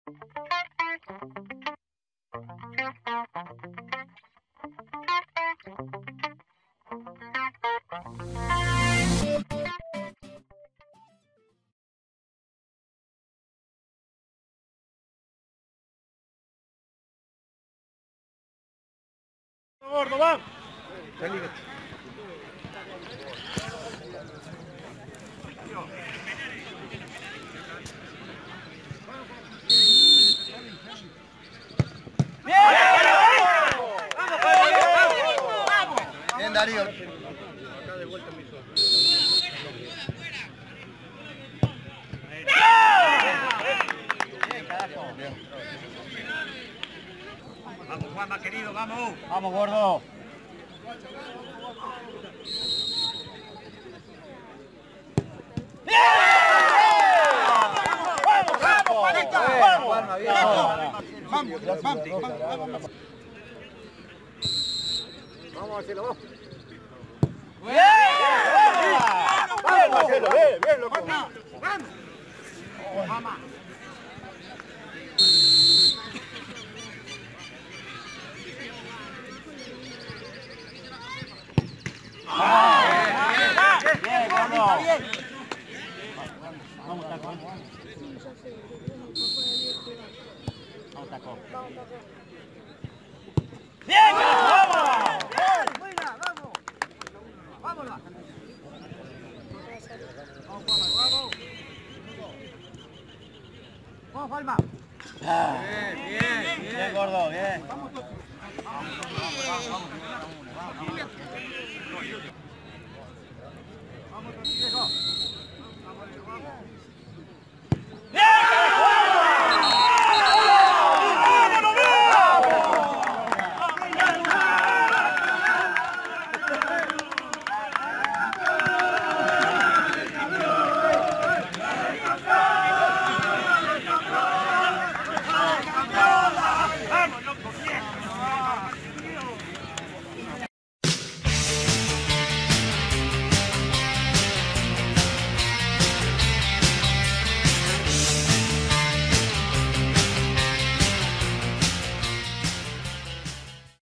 Gordo, vamos. Bien, Darío. Vamos, Juanma, querido, vamos. Vamos, gordo. Vamos, Marcelo, vamos. Bien, Marcelo, bien, bien, loco. Vamos. Vamos. Bien, gordo. Vamos, Taco. Vamos, Taco. ¡Bien! ¡Vamos! ¡Buena, vamos! ¡Vámonos! ¡Vamos, Juanma, vamos! ¡Vamos, Juanma! Bien, Bien, gordo, bien. Vamos, vamos, vamos, vamos.